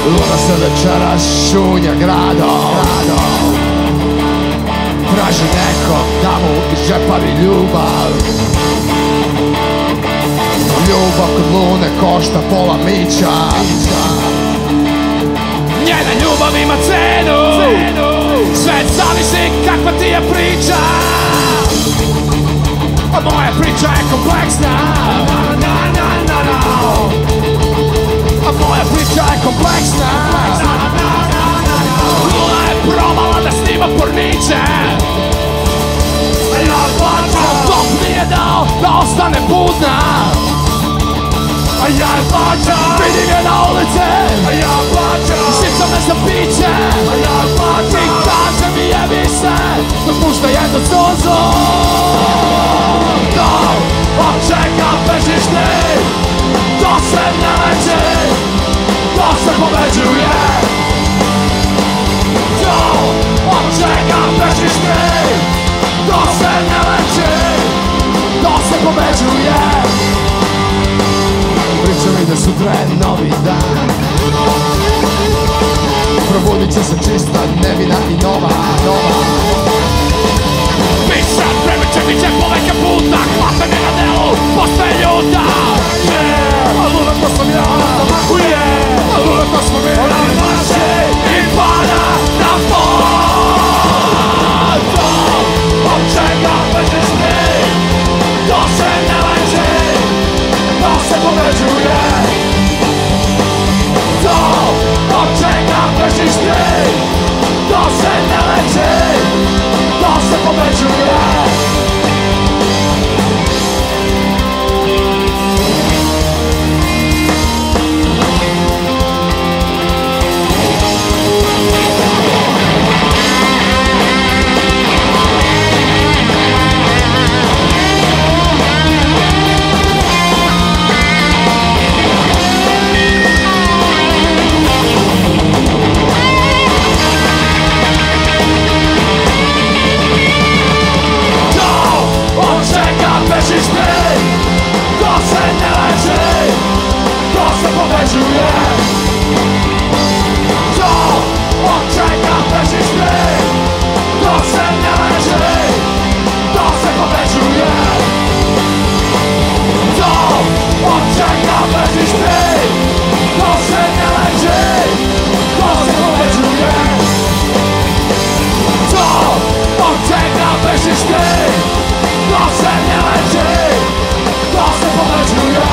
Luna se večeras šunja gradom. Traži nekog da mu izžepavi ljubav. Ljubav kod Lune košta pola mića. Njena ljubav ima cenu. Sve zavisi kakva ti je priča. A moja priča je kompleksna. A moja priča je kompleksna. Luna je probala da snima porniče. A ja plaćam. Dok nije dao da ostane budna. A ja plaćam. Vidim je na ulici. A ja plaćam. Šicam me za piće. A ja plaćam. I kaže mi jebi se. Dok pušta jednu suzu. To od čega bežiš ti. To se ne leči. To se pobeđuje. To od čega bežiš ti. To se ne leči. To se pobeđuje. Priča mi da sutra je novi dan. Probudit će se čista, nevina i nova. Piša premeće mi će poveke puta. Hvata me na delu, postaje ljuta. A Luna to sam ja. A Luna to smo mi. Ona maše i pada na pod. To od čega bežiš ti. To se ne leči. To se pobeđuje. To od čega bežiš ti. To se ne leči. To se pobeđuje. Bežiš ti, to se ne leči, to se pobeđuje. To od čega bežiš ti, to se ne leči, to se pobeđuje. To od čega bežiš ti, to se ne leči, to se pobeđuje. To od čega bežiš ti. To se ne leči, to se pobeđuje.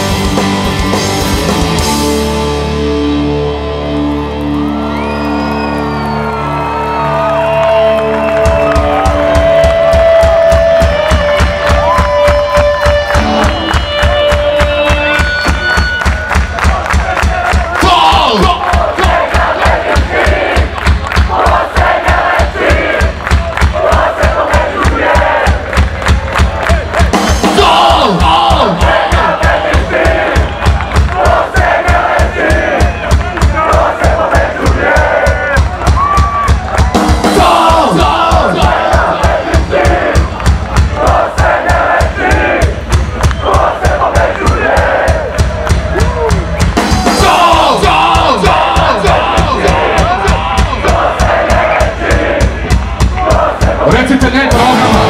Recite ne drogama.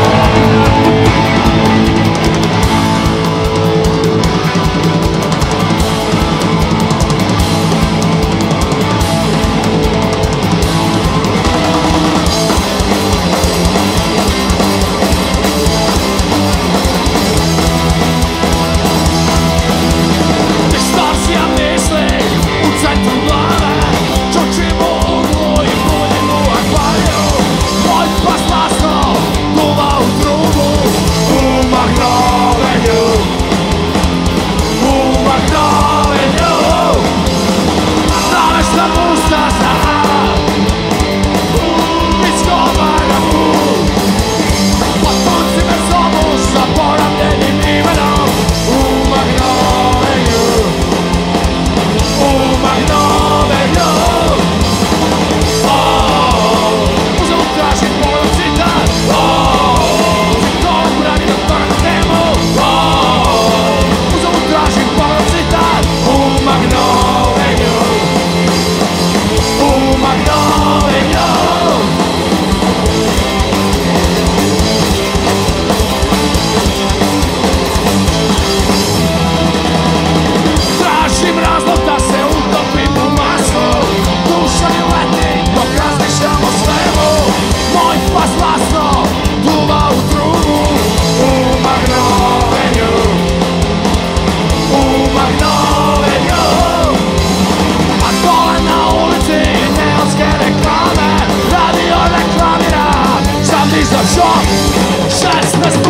Distorsija misli u centru glave. Čučimo uglu i punimo akvariju. Moj pas masno duva u trubu. U Magnolenju. U Magnolenju. Nameštam usta za iskopana put. Potpunci me zovu sa poravljenim imenom. U Magnolenju. U Magnolenju. Šesnaest